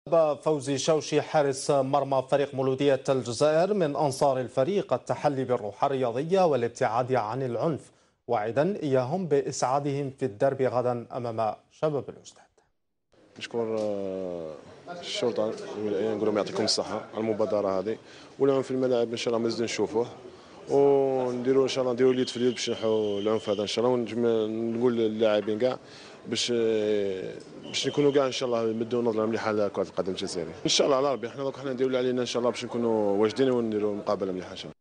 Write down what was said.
فوزي شوشي حارس مرمى فريق مولودية الجزائر من أنصار الفريق التحلي بالروح الرياضية والابتعاد عن العنف، واعدا إياهم بإسعادهم في الدرب غدا أمام شباب الأستاذ. نشكر الشرطة نقول لهم يعطيكم الصحة على المبادرة هذه، والعنف في الملاعب إن شاء الله مازال نشوفوه، ونديروا إن شاء الله نديروا اليد في اليد باش نحو العنف هذا إن شاء الله، ونقول للاعبين كاع باش نكونوا كاع ان شاء الله يمدوا نظره مليحه لكره القدم الجزائريه ان شاء الله على ربي. حنا نديروا اللي علينا ان شاء الله باش نكونوا واجدين ونديروا مقابله مليحه ان شاء الله.